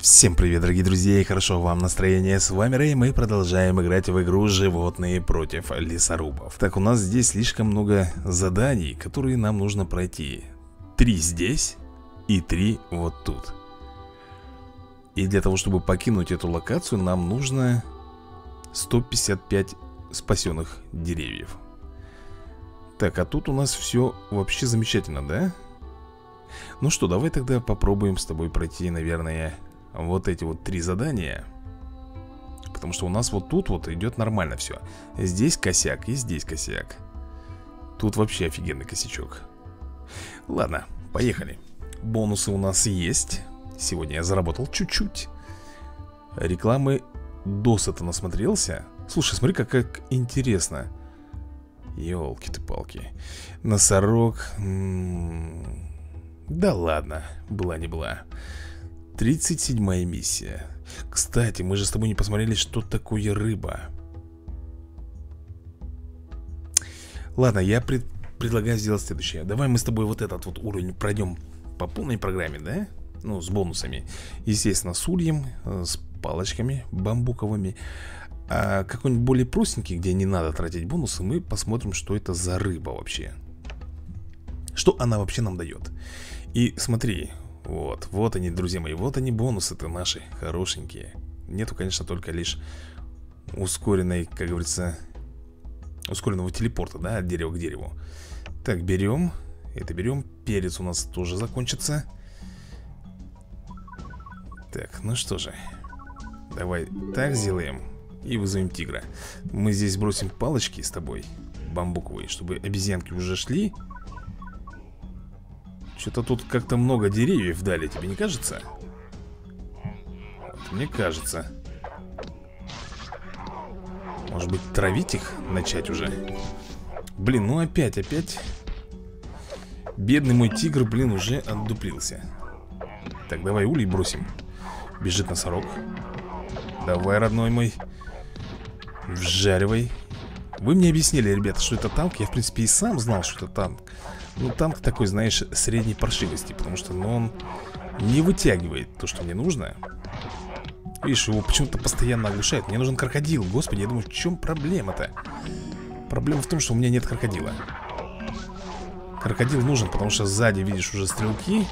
Всем привет, дорогие друзья, и хорошо вам настроение. С вами Рэй, мы продолжаем играть в игру «Животные против лесорубов». Так, у нас здесь слишком много заданий, которые нам нужно пройти. 3 здесь и 3 вот тут. И для того, чтобы покинуть эту локацию, нам нужно 155 спасенных деревьев. Так, а тут у нас все вообще замечательно, да? Ну что, давай тогда попробуем с тобой пройти, наверное, вот эти вот 3 задания. Потому что у нас вот тут вот идет нормально все. Здесь косяк и здесь косяк. Тут вообще офигенный косячок. Ладно, поехали. Бонусы у нас есть. Сегодня я заработал чуть-чуть. Рекламы досыта насмотрелся. Слушай, смотри, как интересно. Ёлки-ты-палки. Носорог. Да ладно, была не была. 37-я миссия. Кстати, мы же с тобой не посмотрели, что такое рыба. Ладно, я предлагаю сделать следующее. Давай мы с тобой вот этот вот уровень пройдем по полной программе, да? Ну, с бонусами. Естественно, с ульем, с палочками бамбуковыми. А какой-нибудь более простенький, где не надо тратить бонусы, мы посмотрим, что это за рыба вообще. Что она вообще нам дает. И смотри, вот они, друзья мои, вот они бонусы-то наши, хорошенькие. Нету, конечно, только лишь ускоренной, как говорится, ускоренного телепорта, да, от дерева к дереву. Так, берем, это берем, перец у нас тоже закончится. Так, ну что же, давай так сделаем и вызовем тигра. Мы здесь бросим палочки с тобой, бамбуковые, чтобы обезьянки уже шли. Что-то тут как-то много деревьев дали, тебе не кажется? Вот, мне кажется. Может быть, травить их начать уже? Блин, ну опять. Бедный мой тигр, блин, уже отдуплился. Так, давай улей бросим. Бежит носорог. Давай, родной мой. Вжаривай. Вы мне объяснили, ребята, что это танк. Я, в принципе, и сам знал, что это танк. Ну, танк такой, знаешь, средней паршивости. Потому что, ну, он не вытягивает то, что мне нужно. Видишь, его почему-то постоянно оглушает. Мне нужен крокодил, господи, я думаю, в чем проблема-то? Проблема в том, что у меня нет крокодила. Крокодил нужен, потому что сзади, видишь, уже стрелки.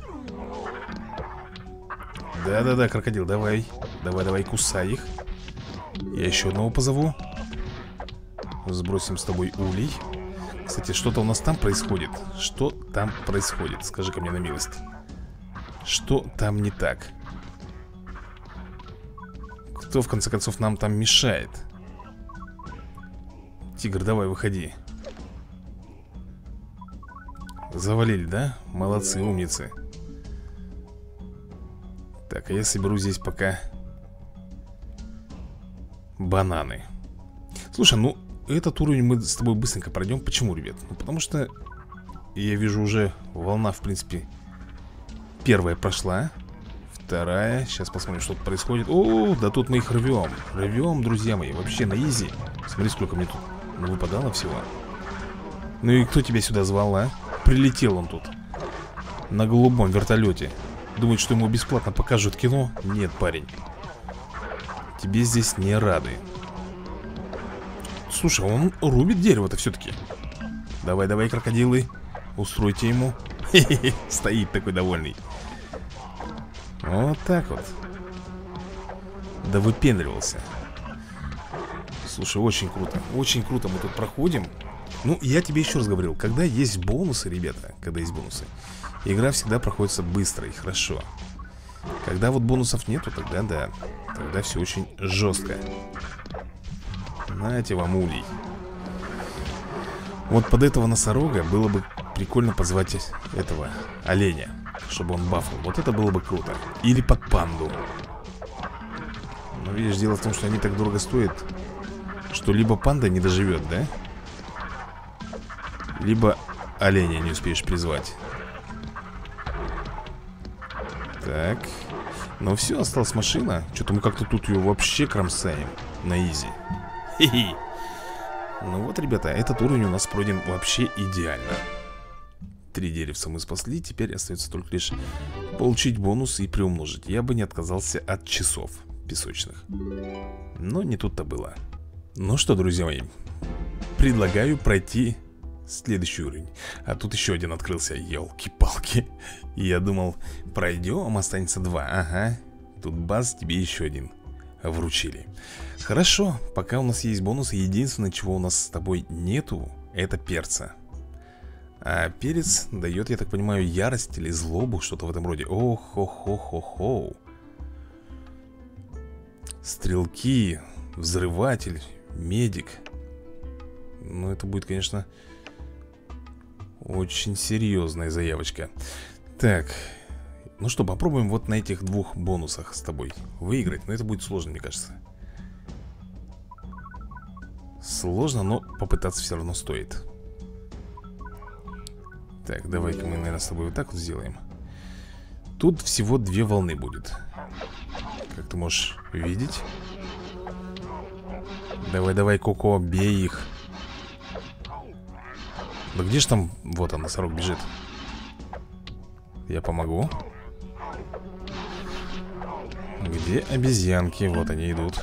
Да-да-да, крокодил, давай. Давай, кусай их. Я еще одного позову. Сбросим с тобой улей. Кстати, что-то у нас там происходит. Что там происходит? Скажи-ка мне на милость. Что там не так? Кто, в конце концов, нам там мешает? Тигр, давай, выходи. Завалили, да? Молодцы, умницы. Так, а я соберу здесь пока бананы. Слушай, ну этот уровень мы с тобой быстренько пройдем. Почему, ребят? Ну, потому что я вижу уже волна, в принципе, первая прошла. Вторая. Сейчас посмотрим, что тут происходит. О, да тут мы их рвем. Рвем, друзья мои, вообще на изи. Смотри, сколько мне тут выпадало всего. Ну и кто тебя сюда звал, а? Прилетел он тут на голубом вертолете. Думает, что ему бесплатно покажут кино? Нет, парень, тебе здесь не рады. Слушай, он рубит дерево-то все-таки. Давай, крокодилы. Устройте ему. Хе-хе-хе, стоит такой довольный. Вот так вот. Да выпендривался. Слушай, очень круто мы тут проходим. Ну, я тебе еще раз говорил, когда есть бонусы, ребята, когда есть бонусы, игра всегда проходится быстро и хорошо. Когда вот бонусов нету, тогда да, тогда все очень жестко. Знаете, вам улей. Вот под этого носорога было бы прикольно позвать этого оленя, чтобы он бафал. Вот это было бы круто. Или под панду. Но видишь, дело в том, что они так дорого стоят, что либо панда не доживет, да? Либо оленя не успеешь призвать. Так. Ну все, осталась машина. Что-то мы как-то тут ее вообще кромсаем на изи. Хе-хе. Ну вот, ребята, этот уровень у нас пройден вообще идеально. 3 деревца мы спасли. Теперь остается только лишь получить бонус и приумножить. Я бы не отказался от часов песочных. Но не тут-то было. Ну что, друзья мои, предлагаю пройти следующий уровень. А тут еще один открылся, елки-палки. Я думал, пройдем, останется 2. Ага, тут бац, тебе еще один вручили. Хорошо, пока у нас есть бонусы. Единственное, чего у нас с тобой нету, это перца. А перец дает, я так понимаю, ярость или злобу, что-то в этом роде. Ох-хо-хо-хо-хо. Стрелки, взрыватель, медик. Ну, это будет, конечно, очень серьезная заявочка. Так, ну что, попробуем вот на этих 2 бонусах с тобой выиграть. Но это будет сложно, мне кажется. Сложно, но попытаться все равно стоит. Так, давай-ка мы, наверное, с тобой вот так вот сделаем. Тут всего 2 волны будет. Как ты можешь видеть. Давай, Коко, бей их. Да где же там... Вот он, носорог бежит. Я помогу. Где обезьянки? Вот они идут.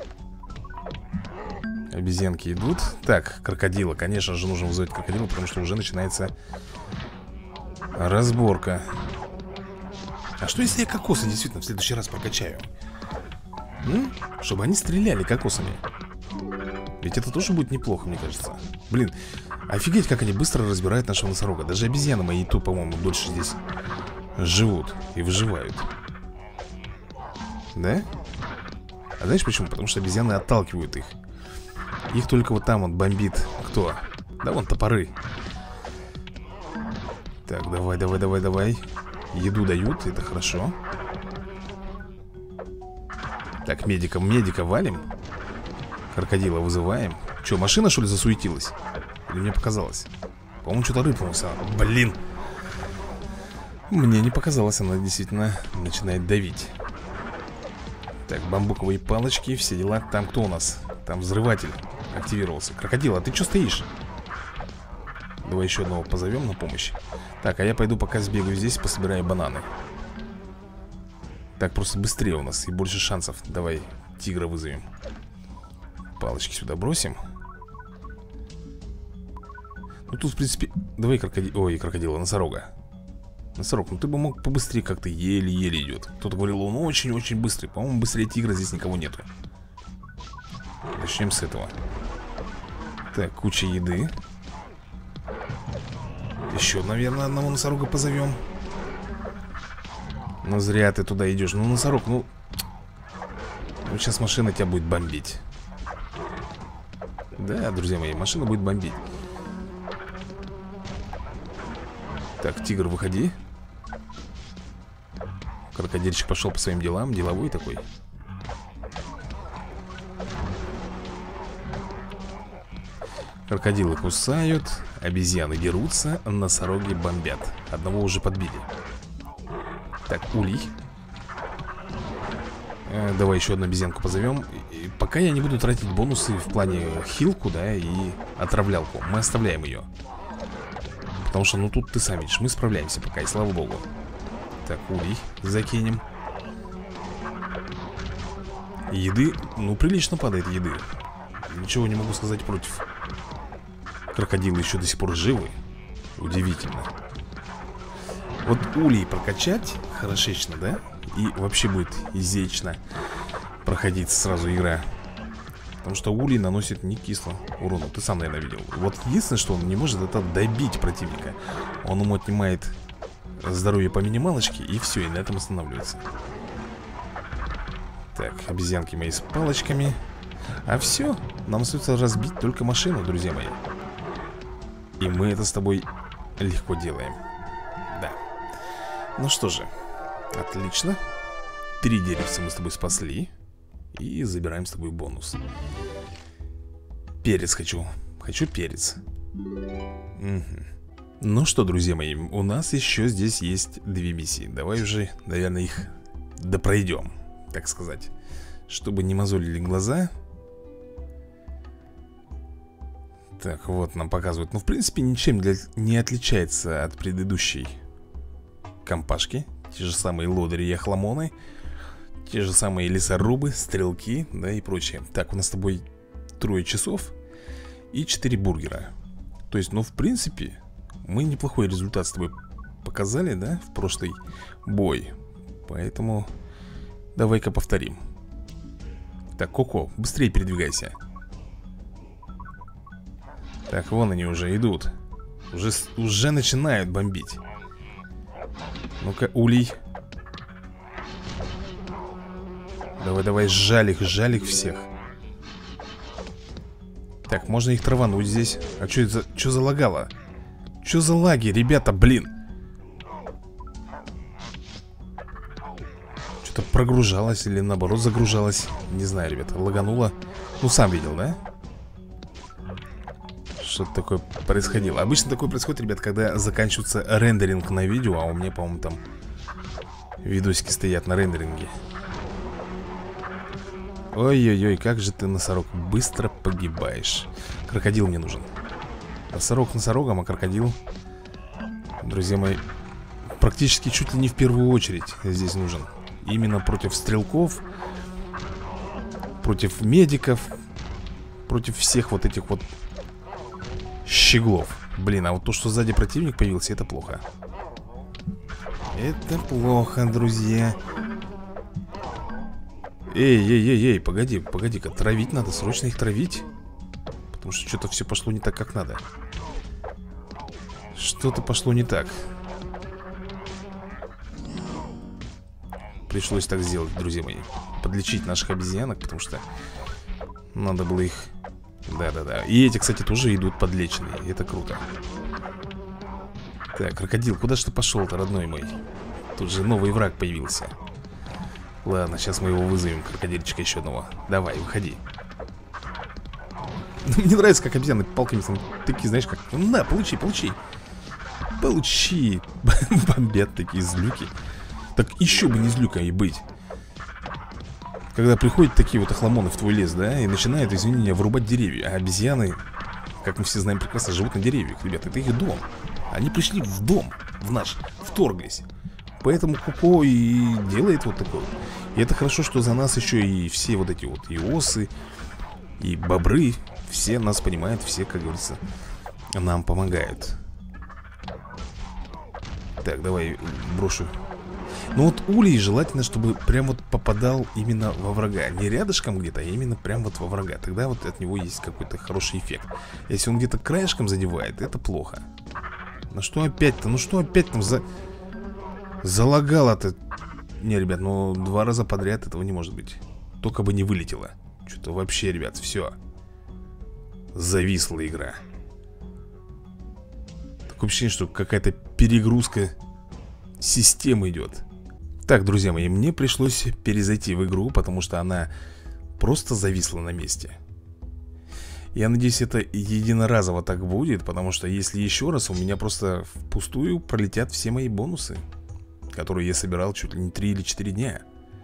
Обезьянки идут. Так, крокодила. Конечно же, нужно вызвать крокодила, потому что уже начинается разборка. А что если я кокосы действительно в следующий раз прокачаю? Чтобы они стреляли кокосами. Ведь это тоже будет неплохо, мне кажется. Блин, офигеть, как они быстро разбирают нашего носорога. Даже обезьяны мои тут, по-моему, дольше здесь живут и выживают. Да? А знаешь почему? Потому что обезьяны отталкивают их. Их только вот там вот бомбит. Кто? Да вон топоры. Так, давай. Еду дают, это хорошо. Так, медика валим. Крокодила вызываем. Че, машина, что ли, засуетилась? Или мне показалось? По-моему, что-то рыпнулся. Блин. Мне не показалось, она действительно начинает давить. Так, бамбуковые палочки, все дела. Там кто у нас? Там взрыватель активировался. Крокодил, а ты что стоишь? Давай еще одного позовем на помощь. Так, а я пойду пока сбегаю здесь, пособираю бананы. Так просто быстрее у нас и больше шансов. Давай тигра вызовем. Палочки сюда бросим. Ну тут в принципе... Давай крокодила, носорога. Носорог, ну ты бы мог побыстрее, как-то еле-еле идет. Кто-то говорил, он очень-очень быстрый. По-моему, быстрее тигра здесь никого нету. Начнем с этого. Так, куча еды. Еще, наверное, одного носорога позовем. Но зря ты туда идешь. Ну, носорог, ну сейчас машина тебя будет бомбить. Да, друзья мои, машина будет бомбить. Так, тигр, выходи. Крокодильчик пошел по своим делам. Деловой такой. Крокодилы кусают, обезьяны дерутся, носороги бомбят. Одного уже подбили. Так, улей. Давай еще одну обезьянку позовем. И пока я не буду тратить бонусы в плане хилку, да, и отравлялку. Мы оставляем ее. Потому что, ну тут ты сам видишь, мы справляемся пока, и слава богу. Так, улей закинем. Еды, ну прилично падает еды. Ничего не могу сказать против. Крокодилы еще до сих пор живы. Удивительно. Вот улей прокачать хорошечно, да? И вообще будет изяично проходить сразу игра. Потому что улей наносит не кисло урона. Ты сам, наверное, видел. Вот единственное, что он не может, это добить противника. Он ему отнимает здоровье по минималочке, и все, и на этом останавливается. Так, обезьянки мои с палочками. А все, нам остается разбить только машину, друзья мои. И мы это с тобой легко делаем. Да. Ну что же, отлично. 3 деревца мы с тобой спасли. И забираем с тобой бонус. Перец хочу. Хочу перец. Угу. Ну что, друзья мои, у нас еще здесь есть 2 миссии. Давай уже, наверное, их допройдем, так сказать, чтобы не мозолили глаза. Так, вот нам показывают. Ну, в принципе, ничем не отличается от предыдущей компашки. Те же самые лодыри и охламоны. Те же самые лесорубы, стрелки, да, и прочее. Так, у нас с тобой 3 часов и 4 бургера. То есть, ну, в принципе, мы неплохой результат с тобой показали, да, в прошлый бой. Поэтому давай-ка повторим. Так, Коко, быстрее передвигайся. Так, вон они уже идут. Уже начинают бомбить. Ну-ка, Улей. Давай, жаль их всех. Так, можно их травануть здесь. А что за лагало? Что за лаги, ребята, блин? Что-то прогружалось или наоборот загружалось. Не знаю, ребята, лагануло. Ну, сам видел, да? Что-то такое происходило. Обычно такое происходит, ребят, когда заканчивается рендеринг на видео. А у меня, по-моему, там видосики стоят на рендеринге. Ой-ой-ой, как же ты, носорог, быстро погибаешь. Крокодил мне нужен. Носорог носорогом, а крокодил, друзья мои, практически чуть ли не в первую очередь здесь нужен. Именно против стрелков, против медиков, против всех вот этих вот щеглов. Блин, а вот то, что сзади противник появился, это плохо. Это плохо, друзья. Эй, погоди-ка, травить надо, срочно их травить. Потому что что-то все пошло не так, как надо. Что-то пошло не так. Пришлось так сделать, друзья мои. Подлечить наших обезьянок, потому что надо было их... Да. И эти, кстати, тоже идут подлеченные. Это круто. Так, крокодил, куда ж ты пошел-то, родной мой? Тут же новый враг появился. Ладно, сейчас мы его вызовем, крокодильчика еще одного. Давай, выходи. Мне нравится, как обезьяны палками такие, знаешь, как... На, получи. Получи. Бомбят такие злюки. Так еще бы не злюкой быть. Когда приходят такие вот охламоны в твой лес, да, и начинают, извини меня, вырубать деревья. А обезьяны, как мы все знаем прекрасно, живут на деревьях, ребята. Это их дом. Они пришли в дом, в наш, вторглись. Поэтому Коко и делает вот такое. И это хорошо, что за нас еще и все вот эти вот и осы, и бобры. Все нас понимают, все, как говорится, нам помогают. Так, давай брошу. Ну вот улей желательно, чтобы прям вот попадал именно во врага. Не рядышком где-то, а именно прям вот во врага. Тогда вот от него есть какой-то хороший эффект. Если он где-то краешком задевает, это плохо. Ну что опять-то? Ну что опять там залагало-то? Не, ребят, ну 2 раза подряд этого не может быть. Только бы не вылетело. Что-то вообще, ребят, все. Зависла игра. Такое ощущение, что какая-то перегрузка системы идет. Так, друзья мои, мне пришлось перезайти в игру, потому что она просто зависла на месте. Я надеюсь, это единоразово так будет, потому что если еще раз, у меня просто впустую пролетят все мои бонусы, которые я собирал чуть ли не 3 или 4 дня.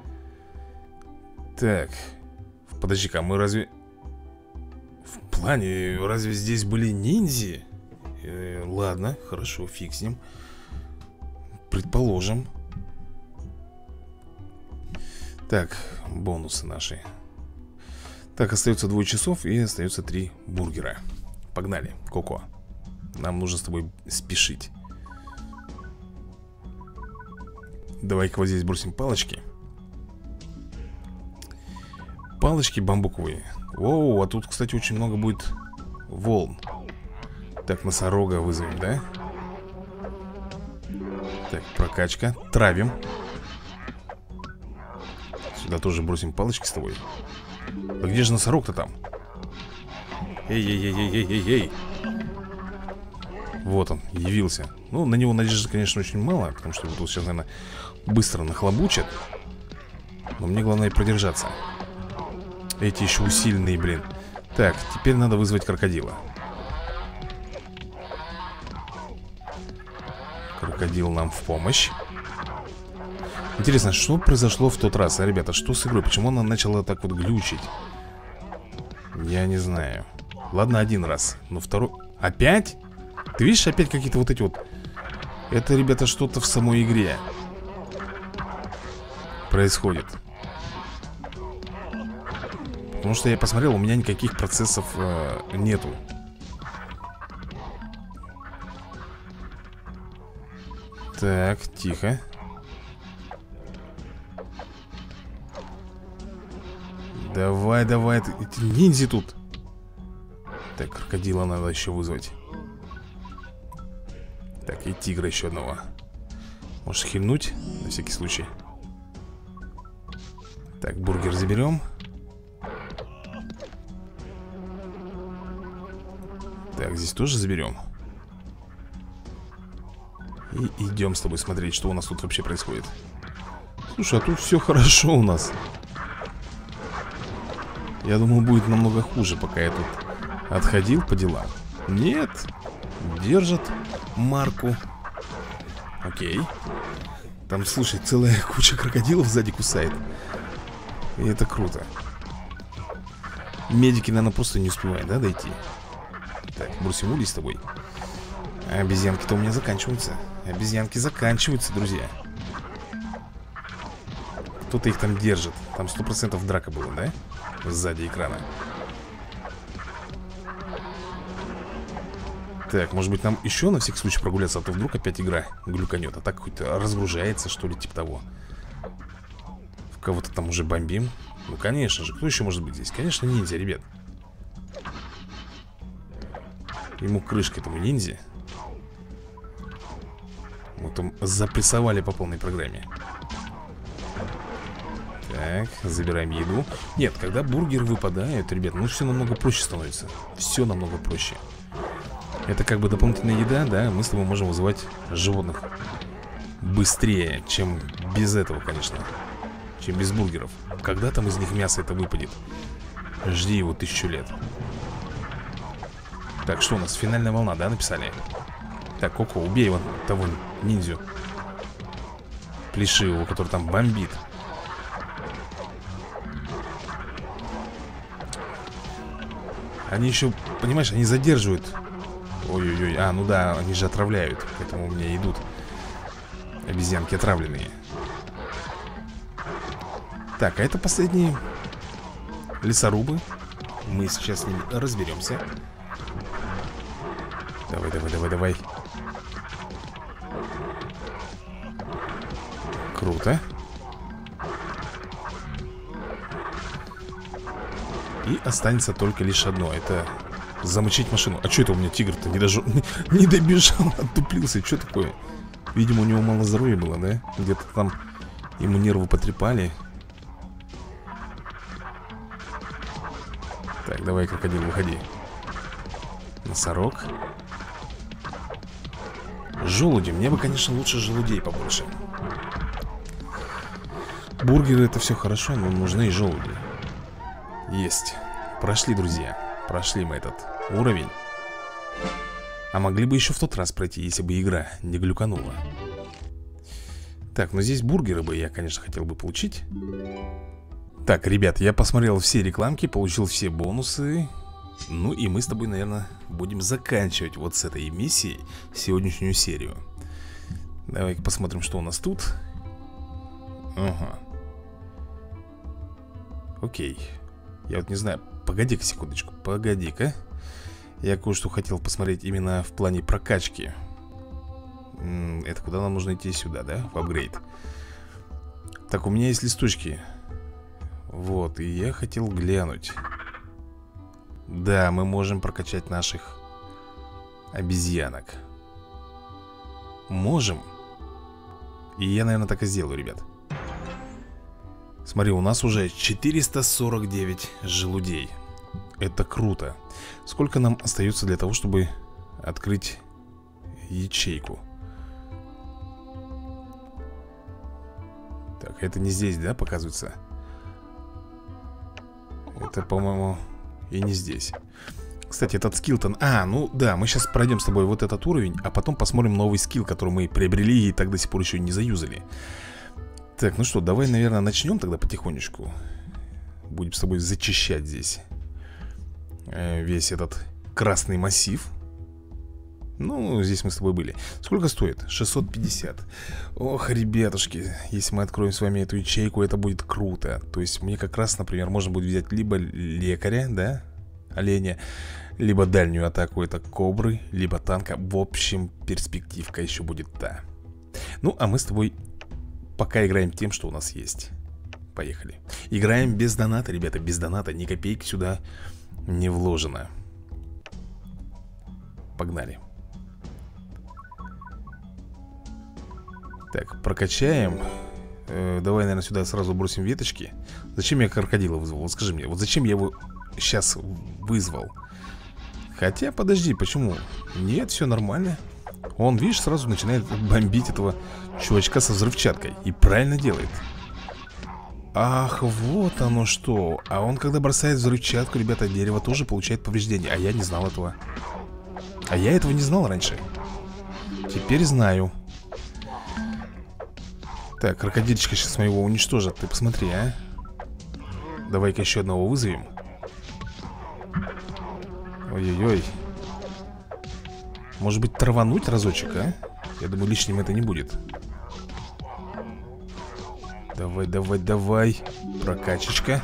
Так, подожди-ка, мы разве... В плане, разве здесь были ниндзя? Ладно, хорошо, фиг с ним. Предположим. Так, бонусы наши. Так, остается 2 часов и остается 3 бургера. Погнали, Коко. Нам нужно с тобой спешить. Давай-ка вот здесь бросим палочки. Палочки бамбуковые. Оу, а тут, кстати, очень много будет волн. Так, носорога вызовем, да? Так, прокачка. Травим. Сюда тоже бросим палочки с тобой. Да где же носорог-то там? Эй. Вот он, явился. Ну, на него надежды, конечно, очень мало, потому что его тут сейчас, наверное, быстро нахлобучат. Но мне главное продержаться. Эти еще усиленные, блин. Так, теперь надо вызвать крокодила. Крокодил нам в помощь. Интересно, что произошло в тот раз, а, ребята? Что с игрой? Почему она начала так вот глючить? Я не знаю. Ладно, 1 раз, но второй... Опять? Ты видишь, опять какие-то вот эти вот... Это, ребята, что-то в самой игре. происходит. Потому что я посмотрел, у меня никаких процессов нету. Так, тихо. Давай, давай, эти ниндзя тут. Так, крокодила надо еще вызвать. Так, и тигра еще одного. Можешь хильнуть, на всякий случай. Так, бургер заберем. Так, здесь тоже заберем. И идем с тобой смотреть, что у нас тут вообще происходит. Слушай, а тут все хорошо у нас. Я думал, будет намного хуже, пока я тут отходил по делам. Нет, держат марку. Окей. Там, слушай, целая куча крокодилов сзади кусает. И это круто. Медики, наверное, просто не успевают, да, дойти? Так, бросим улей с тобой. А обезьянки-то у меня заканчиваются. Обезьянки заканчиваются, друзья. Кто-то их там держит. Там 100% драка была, да? Сзади экрана. Так, может быть нам еще на всякий случай прогуляться, а то вдруг опять игра глюканет. А так хоть разгружается, что ли, типа того. В кого-то там уже бомбим. Ну, конечно же, кто еще может быть здесь? Конечно, ниндзя, ребят. Ему крышка, этому ниндзя. Мы там запрессовали по полной программе. Так, забираем еду. Нет, когда бургеры выпадают, ребят, ну все намного проще становится. Все намного проще. Это как бы дополнительная еда, да. Мы с тобой можем вызывать животных быстрее, чем без этого, конечно. Чем без бургеров. Когда там из них мясо это выпадет? Жди его 1000 лет. Так, что у нас? Финальная волна, да, написали? Так, Коко, убей вот того ниндзю плешивого, который там бомбит. Они еще, понимаешь, они задерживают. Ой-ой-ой, ну да, они же отравляют. Поэтому у меня идут обезьянки отравленные. Так, а это последние лесорубы. Мы сейчас с ними разберемся. Давай, давай, давай, давай. Круто. И останется только лишь одно. Это замочить машину. А что это у меня тигр-то не добежал, оттуплился? Что такое? Видимо, у него мало здоровья было, да? Где-то там ему нервы потрепали. Так, давай, крокодил, выходи. Носорог. Желуди. Мне бы, конечно, лучше желудей побольше. Бургеры это все хорошо, но нужны и желуди. Есть. Прошли, друзья. Прошли мы этот уровень. А могли бы еще в тот раз пройти, если бы игра не глюканула. Так, ну здесь бургеры бы я, конечно, хотел бы получить. Так, ребят, я посмотрел все рекламки, получил все бонусы. Ну и мы с тобой, наверное, будем заканчивать вот с этой миссией сегодняшнюю серию. Давай-ка посмотрим, что у нас тут. Ага. Окей. Я вот не знаю. Погоди-ка секундочку. Погоди-ка. Я кое-что хотел посмотреть именно в плане прокачки. Это куда нам нужно идти? Сюда, да? В апгрейд. Так, у меня есть листочки. Вот, и я хотел глянуть. Да, мы можем прокачать наших обезьянок. Можем. И я, наверное, так и сделаю, ребят. Смотри, у нас уже 449 желудей. Это круто. Сколько нам остается для того, чтобы открыть ячейку? Так, это не здесь, да, показывается? Это, по-моему, и не здесь. Кстати, этот скилл-то... ну да, мы сейчас пройдем с тобой вот этот уровень, а потом посмотрим новый скилл, который мы приобрели и так до сих пор еще не заюзали. Так, ну что, давай, наверное, начнем тогда потихонечку. Будем с тобой зачищать здесь весь этот красный массив. Ну, здесь мы с тобой были. Сколько стоит? 650. Ох, ребятушки, если мы откроем с вами эту ячейку, это будет круто. То есть мне как раз, например, можно будет взять либо лекаря, да, оленя, либо дальнюю атаку, это кобры, либо танка. В общем, перспективка еще будет та. Ну, а мы с тобой пока играем тем, что у нас есть. Поехали. Играем без доната, ребята, без доната. Ни копейки сюда не вложено. Погнали. Так, прокачаем. Давай, наверное, сюда сразу бросим веточки. Зачем я крокодила вызвал? Вот скажи мне, вот зачем я его сейчас вызвал? Хотя, подожди, почему? Нет, все нормально. Он, видишь, сразу начинает бомбить этого чувачка со взрывчаткой. И правильно делает. Ах, вот оно что. А он, когда бросает взрывчатку, ребята, дерево тоже получает повреждения. А я не знал этого. А я этого не знал раньше. Теперь знаю. Так, крокодильчика сейчас моего уничтожат. Ты посмотри, а. Давай-ка еще одного вызовем. Ой-ой-ой. Может быть, травануть разочек, а? Я думаю, лишним это не будет. Давай, давай, давай. Прокачечка.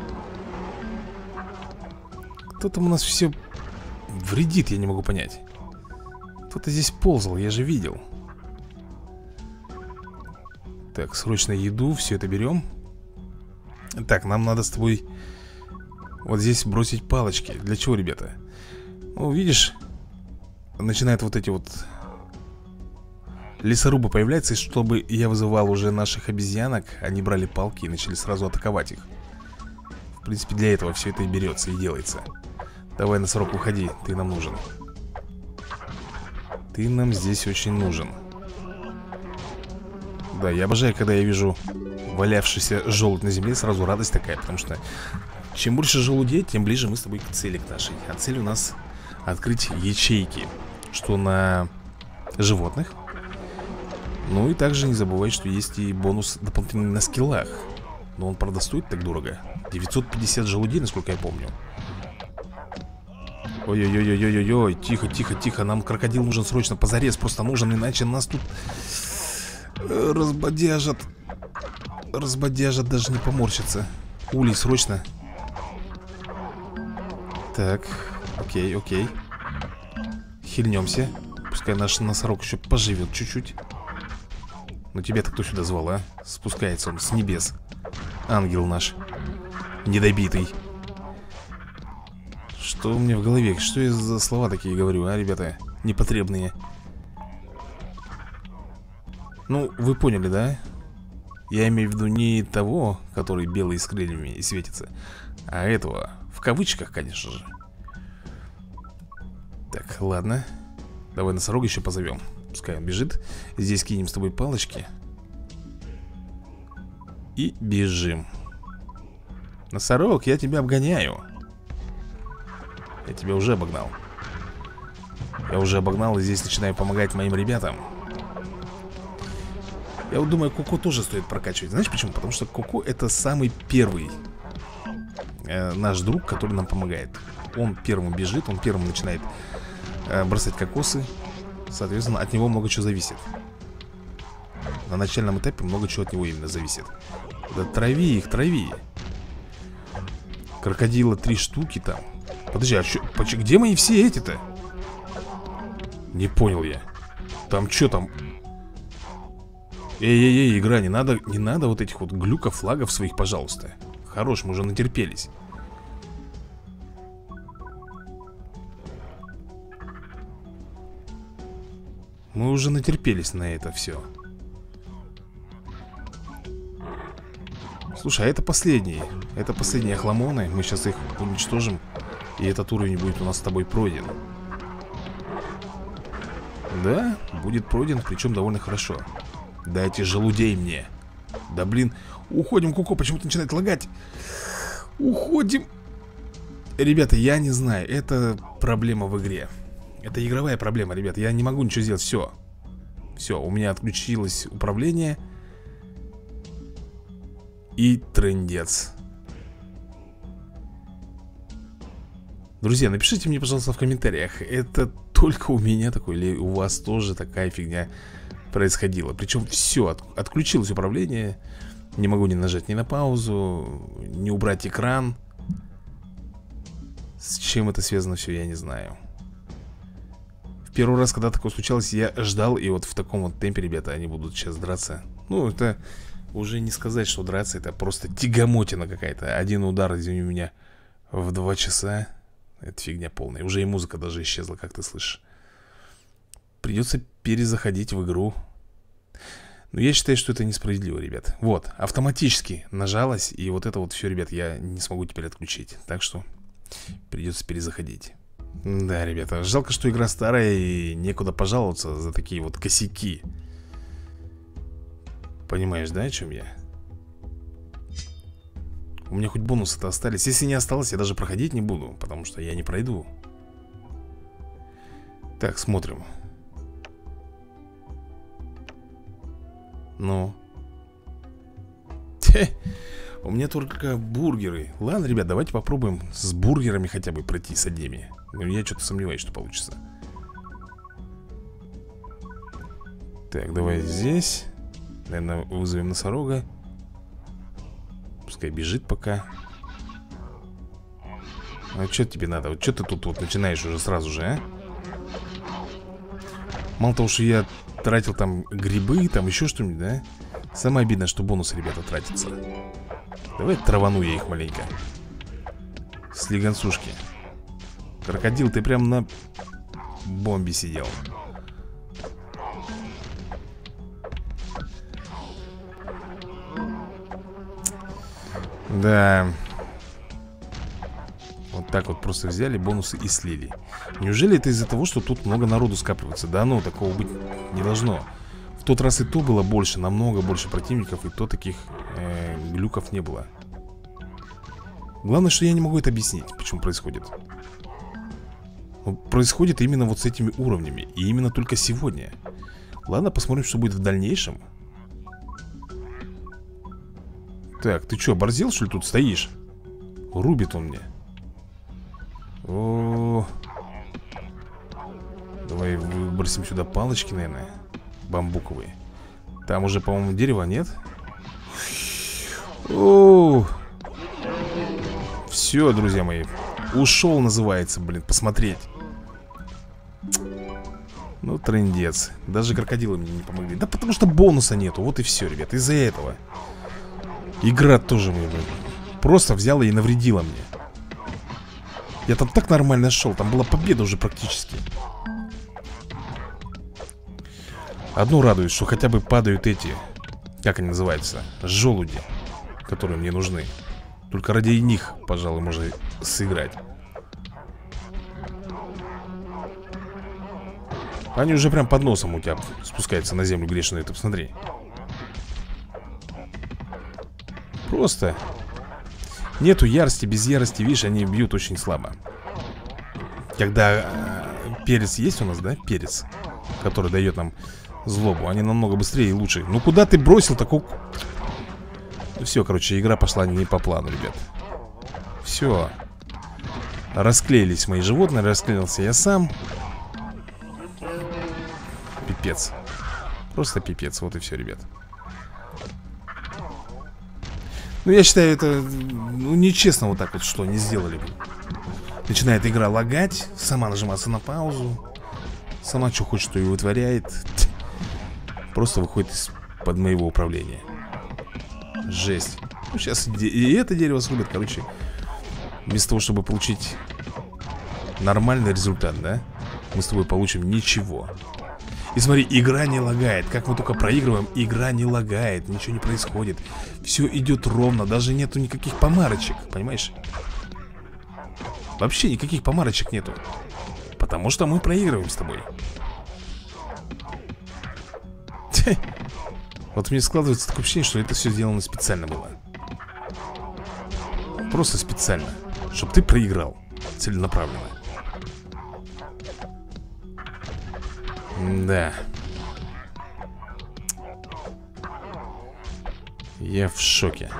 Кто там у нас все вредит, я не могу понять. Кто-то здесь ползал, я же видел. Так, срочно еду, все это берем. Так, нам надо с тобой вот здесь бросить палочки. Для чего, ребята? Ну, видишь, начинают вот эти вот лесорубы появляются. И чтобы я вызывал уже наших обезьянок, они брали палки и начали сразу атаковать их. В принципе, для этого все это и берется, и делается. Давай, носорог, уходи, ты нам нужен. Ты нам здесь очень нужен. Да, я обожаю, когда я вижу валявшийся желудь на земле, сразу радость такая. Потому что чем больше желудей, тем ближе мы с тобой к цели к нашей. А цель у нас открыть ячейки. Что на животных. Ну и также не забывай, что есть и бонус дополнительный на скиллах. Но он, правда, стоит так дорого. 950 желудей, насколько я помню. Ой-ой-ой-ой-ой-ой. Тихо, тихо, тихо. Нам крокодил нужен срочно, позарез просто нужен. Иначе нас тут разбодяжат. Разбодяжат, даже не поморщится. Улей, срочно. Так, окей, окей. Хильнемся. Пускай наш носорог еще поживет чуть-чуть. Но тебя-то кто сюда звал, а? Спускается он с небес. Ангел наш недобитый. Что у меня в голове? Что я за слова такие говорю, а, ребята? Непотребные. Ну, вы поняли, да? Я имею в виду не того, который белый с крыльями и светится, а этого, в кавычках, конечно же. Так, ладно. Давай носорога еще позовем. Пускай он бежит. Здесь кинем с тобой палочки. И бежим. Носорог, я тебя обгоняю. Я тебя уже обогнал. Я уже обогнал и здесь начинаю помогать моим ребятам. Я вот думаю, Коко тоже стоит прокачивать. Знаешь почему? Потому что Коко это самый первый наш друг, который нам помогает. Он первым бежит, он первым начинает бросать кокосы. Соответственно, от него много чего зависит. На начальном этапе много чего от него именно зависит. Да трави их, трави. Крокодила 3 штуки там. Подожди, а чё, где мои все эти-то? Не понял я. Там что там? Эй-эй-эй, игра, не надо вот этих вот глюков, флагов своих, пожалуйста. Хорош, мы уже натерпелись. Мы уже натерпелись на это все. Слушай, а это последние. Это последние охламоны. Мы сейчас их уничтожим. И этот уровень будет у нас с тобой пройден. Да, будет пройден, причем довольно хорошо. Дайте желудей мне. Да блин, уходим, Коко, почему-то начинает лагать. Уходим. Ребята, я не знаю, это проблема в игре. Это игровая проблема, ребята, я не могу ничего сделать, все. Все, у меня отключилось управление. И трындец. Друзья, напишите мне, пожалуйста, в комментариях, это только у меня такое, или у вас тоже такая фигня происходила? Причем все, отключилось управление. Не могу ни нажать ни на паузу, ни убрать экран. С чем это связано, все, я не знаю. В первый раз, когда такое случалось, я ждал. И вот в таком вот темпе, ребята, они будут сейчас драться. Ну, это уже не сказать, что драться. Это просто тягомотина какая-то. Один удар, извини меня, в 2 часа. Это фигня полная. Уже и музыка даже исчезла, как ты слышишь. Придется перезаходить в игру. Но я считаю, что это несправедливо, ребят. Вот, автоматически нажалось. И вот это вот все, ребят, я не смогу теперь отключить. Так что придется перезаходить. Да, ребята, жалко, что игра старая и некуда пожаловаться за такие вот косяки. Понимаешь, да, о чем я? У меня хоть бонусы-то остались. Если не осталось, я даже проходить не буду, потому что я не пройду. Так, смотрим. Ну. У меня только бургеры. Ладно, ребят, давайте попробуем с бургерами хотя бы пройти с одними. Но я что-то сомневаюсь, что получится. Так, давай здесь. Наверное, вызовем носорога. Пускай бежит пока. А что тебе надо? Вот что ты тут вот начинаешь уже сразу же, а? Мало того, что я тратил там грибы, там еще что-нибудь, да? Самое обидное, что бонусы, ребята, тратятся. Давай травану я их маленько. Слегонцушки. Крокодил, ты прям на бомбе сидел. Да. Вот так вот просто взяли бонусы и слили. Неужели это из-за того, что тут много народу скапливается? Да ну, такого быть не должно. В тот раз и то было больше, намного больше противников. И то таких глюков не было. Главное, что я не могу это объяснить, почему происходит. Но происходит именно вот с этими уровнями. И именно только сегодня. Ладно, посмотрим, что будет в дальнейшем. Так, ты что, оборзел, что ли, тут стоишь? Рубит он мне. О, давай выбросим сюда палочки, наверное. Бамбуковые. Там уже, по-моему, дерево, нет? О, все, друзья мои. Ушел, называется, блин, посмотреть. Ну, трындец. Даже крокодилы мне не помогли. Да потому что бонуса нету, вот и все, ребят, из-за этого. Игра тоже мне, блин, просто взяла и навредила мне. Я там так нормально шел, там была победа уже практически. Одно радует, что хотя бы падают эти, как они называются, желуди, которые мне нужны. Только ради них, пожалуй, можно сыграть. Они уже прям под носом у тебя спускаются на землю грешную. Ты посмотри. Просто нету ярости, без ярости, видишь, они бьют очень слабо. Когда перец есть у нас, да, перец, который дает нам злобу, они намного быстрее и лучше. Ну куда ты бросил такой? Все, короче, игра пошла не по плану, ребят. Все. Расклеились мои животные, расклеился я сам. Пипец. Просто пипец, вот и все, ребят. Ну, я считаю, это, ну, нечестно вот так вот, что они сделали. Начинает игра лагать, сама нажиматься на паузу. Сама что хочет, то и вытворяет. Просто выходит из-под моего управления. Жесть. Ну, сейчас и это дерево срубят, короче. Вместо того, чтобы получить нормальный результат, да, мы с тобой получим ничего. И смотри, игра не лагает. Как мы только проигрываем, игра не лагает. Ничего не происходит. Все идет ровно. Даже нету никаких помарочек, понимаешь? Вообще никаких помарочек нету. Потому что мы проигрываем с тобой. Вот мне складывается такое ощущение, что это все сделано специально было. Просто специально. Чтобы ты проиграл. Целенаправленно. Да. Я в шоке.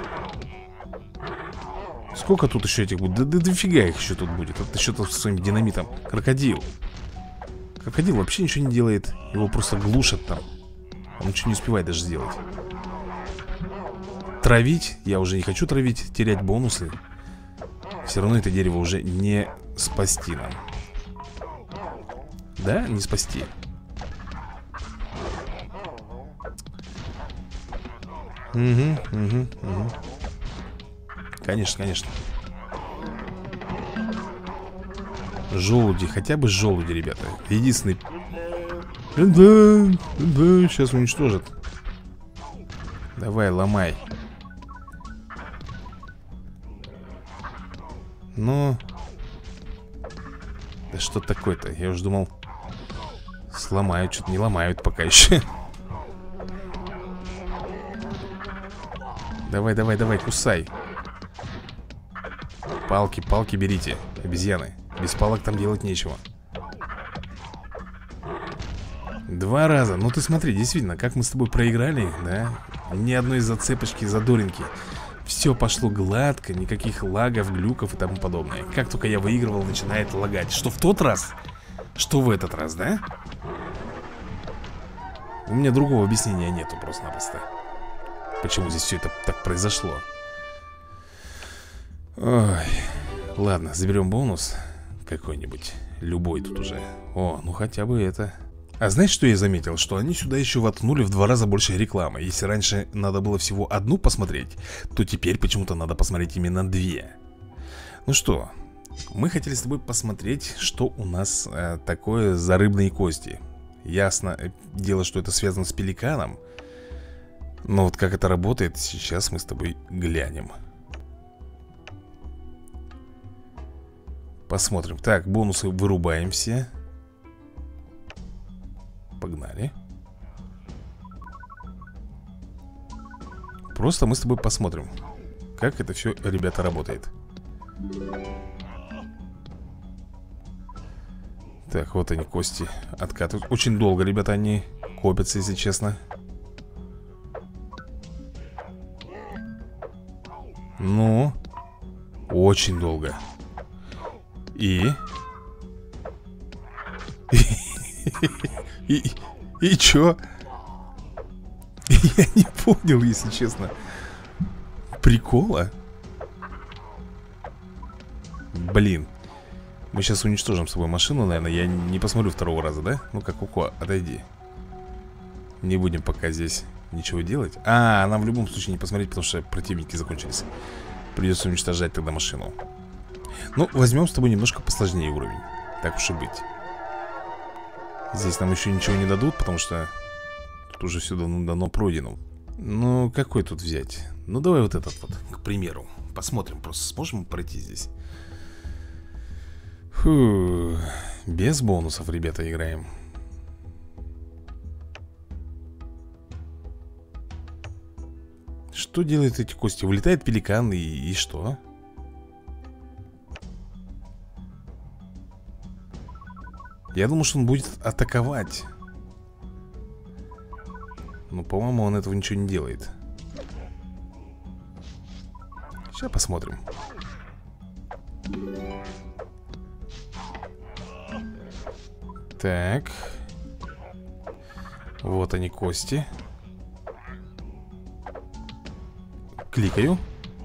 Сколько тут еще этих будет? Да дофига их еще тут будет. Это еще тут со своим динамитом. Крокодил. Крокодил вообще ничего не делает. Его просто глушат там. Он ничего не успевает даже сделать. Травить? Я уже не хочу травить, терять бонусы. Все равно это дерево уже не спасти нам. Да, не спасти. Угу. Конечно, конечно. Желуди, хотя бы желуди, ребята. Единственный. Да, сейчас уничтожат. Давай, ломай. Ну. Да что такое-то? Я уже думал, сломают, что-то не ломают пока еще. Давай, давай, давай, кусай. Палки, палки берите, обезьяны. Без палок там делать нечего. 2 раза. Ну ты смотри, действительно, как мы с тобой проиграли, да? Ни одной зацепочки, задоринки. Все пошло гладко, никаких лагов, глюков и тому подобное. Как только я выигрывал, начинает лагать. Что в тот раз, что в этот раз, да? У меня другого объяснения нету просто-напросто. Почему здесь все это так произошло? Ой. Ладно, заберем бонус какой-нибудь. Любой тут уже. О, ну хотя бы это. А знаешь, что я заметил? Что они сюда еще воткнули в 2 раза больше рекламы. Если раньше надо было всего одну посмотреть, то теперь почему-то надо посмотреть именно 2. Ну что, мы хотели с тобой посмотреть, что у нас такое за рыбные кости. Ясно дело, что это связано с пеликаном. Но вот как это работает, сейчас мы с тобой глянем. Посмотрим. Так, бонусы вырубаем все. Погнали. Просто мы с тобой посмотрим, как это все, ребята, работает. Так, вот они, кости откатывают. Очень долго, ребята, они копятся, если честно. Ну, очень долго. И чё? Я не понял, если честно. Прикола? Блин. Мы сейчас уничтожим с собой машину, наверное. Я не посмотрю 2-го раза, да? Ну-ка, Коко, отойди. Не будем пока здесь ничего делать. А, нам в любом случае не посмотреть, потому что противники закончились. Придется уничтожать тогда машину. Ну, возьмем с тобой немножко посложнее уровень. Так уж и быть. Здесь нам еще ничего не дадут, потому что тут уже все давно пройдено. Ну, какой тут взять? Ну, давай вот этот вот, к примеру. Посмотрим, просто сможем пройти здесь. Фу, без бонусов, ребята, играем. Что делают эти кости? Вылетает пеликан и что? Я думал, что он будет атаковать. Но, по-моему, он этого ничего не делает. Сейчас посмотрим. Так. Вот они, кости. Кликаю.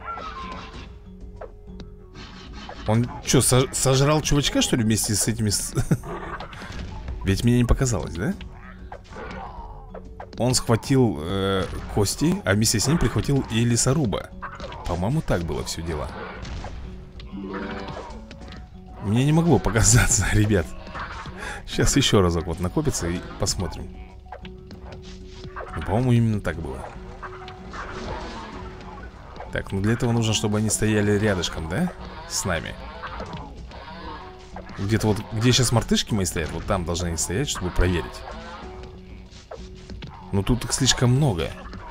Он что, сожрал чувачка, что ли, вместе с этими... Ведь мне не показалось, да? Он схватил кости, а вместе с ним прихватил и лесоруба. По-моему, так было все дело. Мне не могло показаться, ребят. Сейчас еще разок вот накопится и посмотрим. По-моему, именно так было. Так, ну для этого нужно, чтобы они стояли рядышком, да? С нами. Где-то вот, где сейчас мартышки мои стоят, вот там должны они стоять, чтобы проверить. Но тут их слишком много.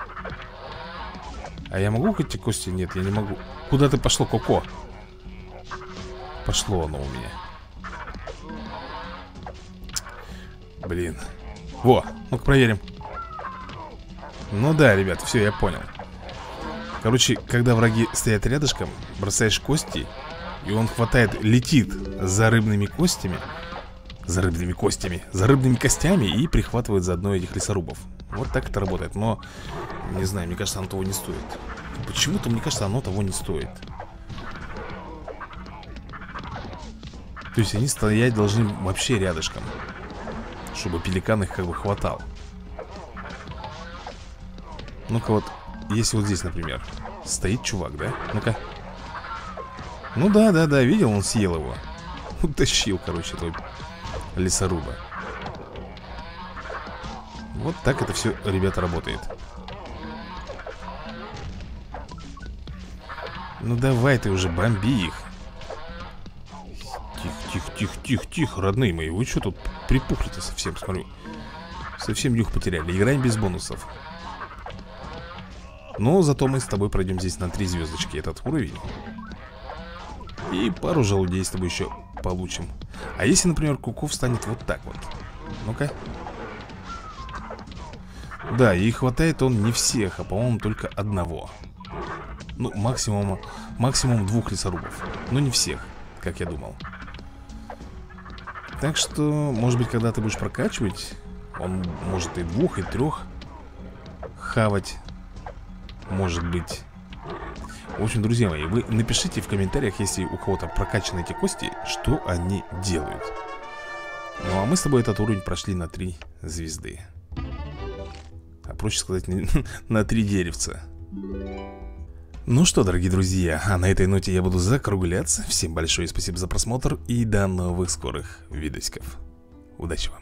А я могу эти кости? Нет, я не могу. Куда ты пошло, Коко? Пошло оно у меня. Блин. Во, ну-ка проверим. Ну да, ребят, все, я понял. Короче, когда враги стоят рядышком, бросаешь кости, и он хватает, летит за рыбными костями, за рыбными костями, за рыбными костями и прихватывают заодно этих лесорубов. Вот так это работает. Но, не знаю, мне кажется, оно того не стоит. Почему-то, мне кажется, оно того не стоит. То есть они стоять должны вообще рядышком, чтобы пеликан их как бы хватал. Ну-ка вот, если вот здесь, например, стоит чувак, да? Ну-ка. Ну да, видел, он съел его. Утащил, короче, этого лесоруба. Вот так это все, ребята, работает. Ну давай ты уже бомби их. Тихо, родные мои. Вы что тут припухли-то совсем, смотрю. Совсем нюх потеряли. Играем без бонусов. Но зато мы с тобой пройдем здесь на 3 звездочки этот уровень. И пару желудей с тобой еще получим. А если, например, Куков станет вот так вот? Ну-ка. Да, и хватает он не всех, а, по-моему, только одного. Ну, максимум 2 лесорубов. Но не всех, как я думал. Так что, может быть, когда ты будешь прокачивать, он может и 2, и 3 хавать. Может быть. В общем, друзья мои, вы напишите в комментариях, если у кого-то прокачаны эти кости, что они делают. Ну, а мы с тобой этот уровень прошли на 3 звезды. А проще сказать, на 3 деревца. Ну что, дорогие друзья, а на этой ноте я буду закругляться. Всем большое спасибо за просмотр и до новых скорых видосиков. Удачи вам!